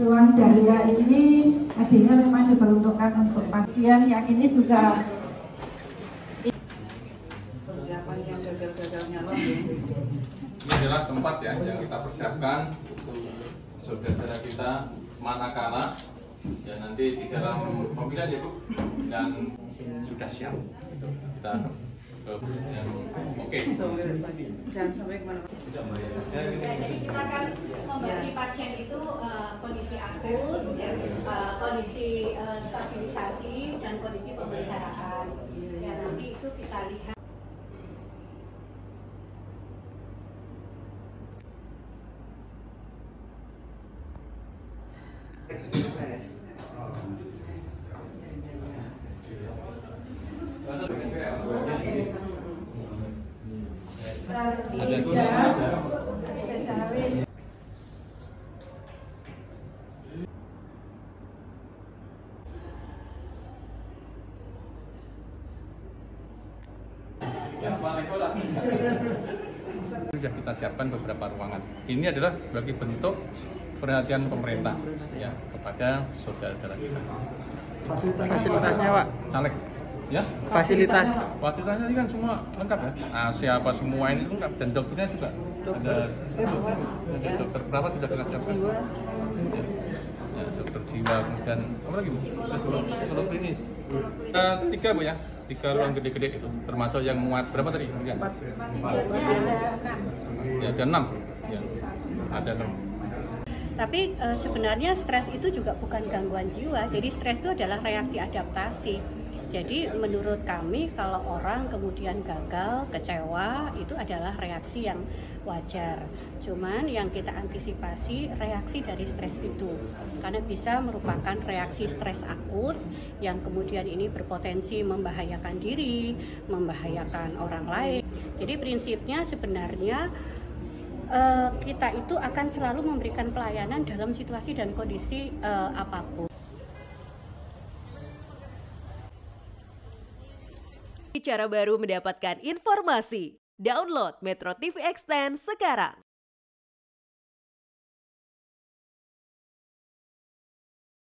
ruang dahlia ini tadinya memang diperuntukkan untuk pasien yang ini juga persiapan yang gagal-gagalnya loh. Ini adalah tempat ya yang kita persiapkan untuk saudara-saudara kita manakala ya nanti di dalam pemilihan ya Bu, dan sudah siap itu kita yang oke. Jangan sampai kemana-mana. Jadi kita akan membagi pasien itu kondisi akut, kondisi stabilisasi, dan kondisi pemeliharaan. Ya nanti itu kita lihat. spesialis. Sudah kita siapkan beberapa ruangan. Ini adalah sebagai bentuk perhatian pemerintah ya kepada saudara-saudara kita. Fasilitasnya Pak? Caleg ya? Fasilitasnya ini kan semua lengkap ya. Siapa semua ini lengkap dan dokternya juga. Ada dokter berapa sudah kita siapkan? Ya, dokter jiwa dan apa lagi Bu? Psikolog klinis. 3 Bu ya, 3 ruang gede-gede itu, termasuk yang muat berapa tadi? 4. Ya, ada 6. Ya, ada 6. Tapi sebenarnya stres itu juga bukan gangguan jiwa. Jadi stres itu adalah reaksi adaptasi. Jadi menurut kami kalau orang kemudian gagal, kecewa itu adalah reaksi yang wajar. Cuman yang kita antisipasi reaksi dari stres itu. Karena bisa merupakan reaksi stres akut yang kemudian ini berpotensi membahayakan diri, membahayakan orang lain. Jadi prinsipnya sebenarnya kita itu akan selalu memberikan pelayanan dalam situasi dan kondisi apapun. Cara baru mendapatkan informasi. Download Metro TV Extend sekarang.